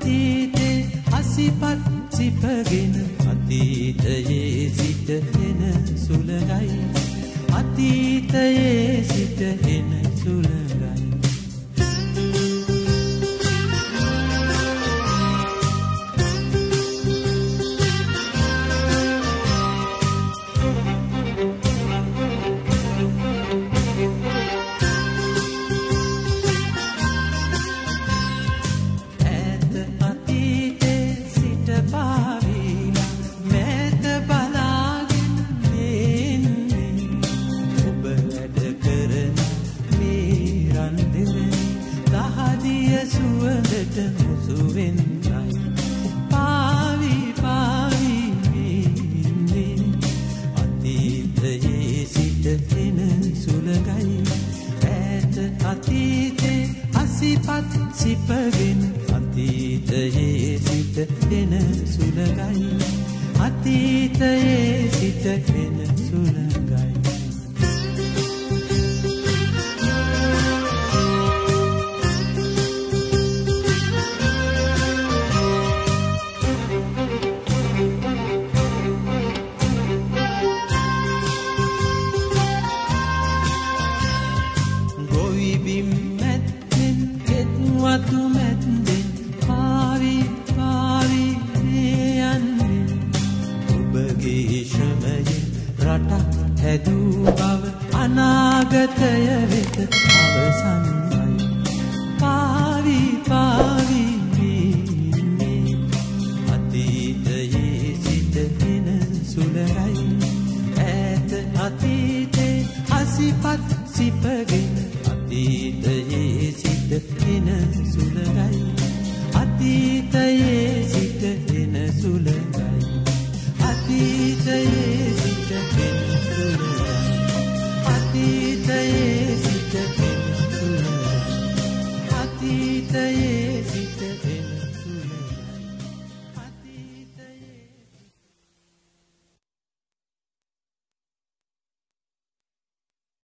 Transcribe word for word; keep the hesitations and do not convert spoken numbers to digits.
අතීතේ අසිපත් සිපගෙන අතීතයේ සිට එන සුළඟයි අතීතයේ සිට එන සුළඟයි සිපගෙන අතීතයේ සිට එන සුළඟයි අතීතයේ සිට එන සුළඟයි හැදූ බව අනාගතය වෙත අවසන්යි පාවි පාවි මේ අතීතයේ සිට එන සුළඟයි ඈත අතීතේ අසිපත් සිපගෙන අතීතයේ සිට එන සුළඟයි අතීතයේ සිට එන සුළඟයි අතීතයේ සිට එන අතීතයේ